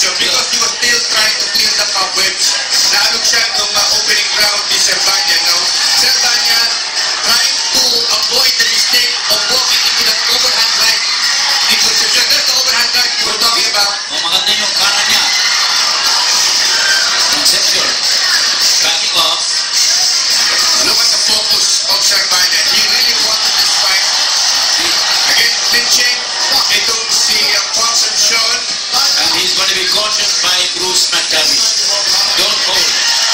Concepcion because he was still trying to clean the cobwebs. Naalog siya ng opening round ni Servania. Now, Servania trying to avoid the mistake of walking into that overhand right ni Concepcion. That's the overhand right you were talking about. Maganda yung kanan niya. Concepcion. Backing off. Look at the focus of Servania. He really wanted this fight. Again, clinching. Itong si Concepcion. And he's going to be cautioned by Bruce McTavish. Don't hold.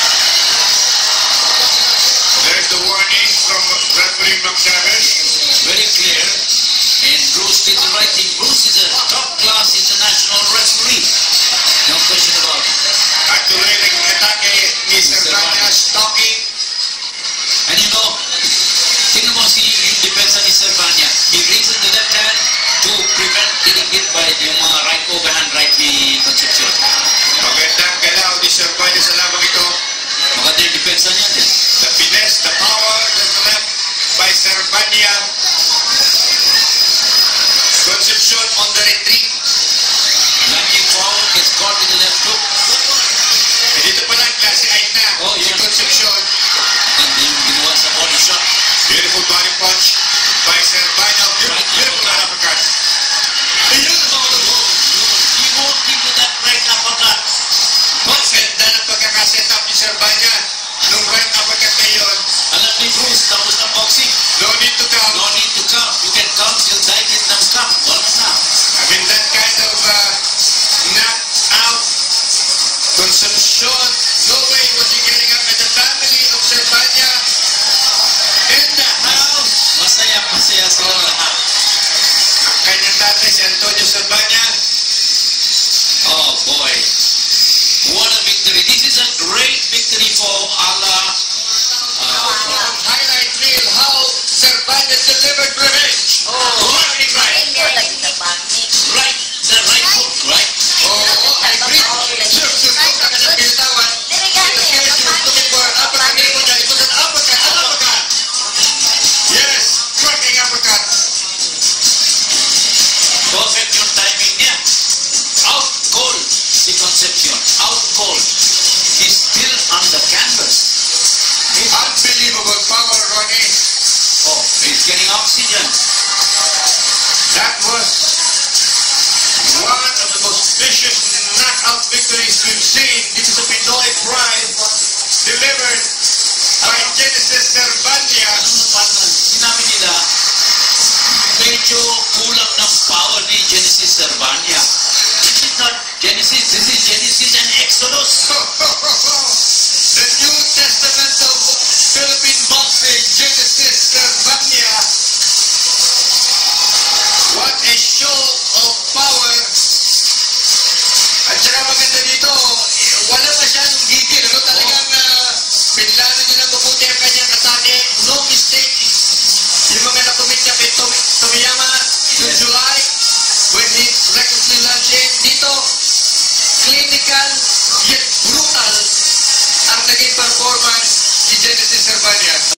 There's the warning from referee McTavish. Very clear. And Bruce did the right thing. Bruce is a top-class international referee. No question about it. At tuloy nag-atake ni Servania, stalking. And you know, tingnan mo si yung depensa ni Servania. He raises the left hand to prevent getting hit by yung mga right overhand right ni Concepcion. Magandang galaw ni Servania sa labang ito. Maganda yung depensa niya din. The finesse, the power, there's the left by Servania. Concepcion on the retreat. Lunging forward, gets caught with the left hook. E dito pa lang, classified na si Concepcion. And yung ginawa sa body shot. Beautiful body punch by Servania. Beautiful uppercut. He walked into that right uppercut. Ganda ng pagkakaset up ni Servania nung right uppercut na yun. Alam ni Bruce, tapos na boxing. No need to count. No need to count. You can count till die get them count. Wala na. I mean, that kind of knocked out Concepcion. No way was he getting up, and the family of Servania in the house. Masaya sila lahat. Ang kanyang tatay, si Antonio Servania. Oh boy. What a victory. This is a great victory for Allah. Highlight reel how Servania delivered revenge. Right, right. Right. The right hook, right? I agree. Sir, ka na ng pinatawan. He was looking for an uppercut. It was an uppercut. An uppercut. Yes, striking uppercut. Perfect yung timing niya. Out cold si Concepcion. Out cold. He's still on the canvas. Unbelievable power, Ronnie. Oh, he's getting oxygen. That was one of the most vicious knockout victories we've seen. This is a Pinoy Pride delivered by Genesis Servania. Sinabi nila, medyo kulang ng power ni Genesis Servania. This is not Genesis, this is Genesis and Exodus.